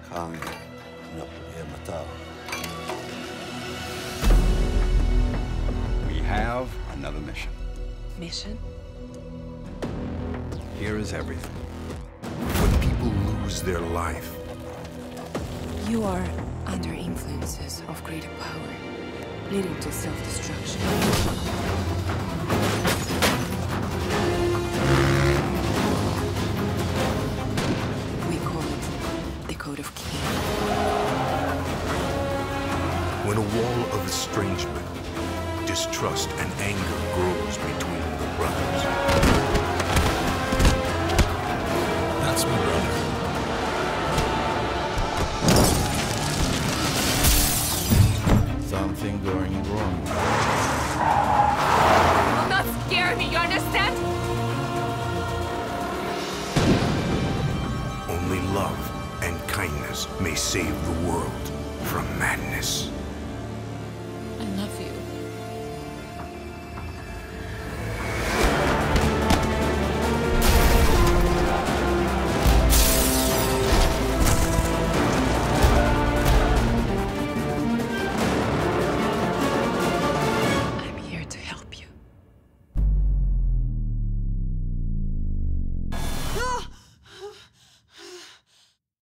Cain não podia matá-lo. We have another mission. Mission? Here is everything. When people lose their life, You are under influences of greater power, leading to self-destruction. We call it the Code of Cain. when a wall of estrangement, distrust, and anger grows between the brothers. That's my brother. Something going wrong. Will not scare me, you understand? Only love and kindness may save the world from madness.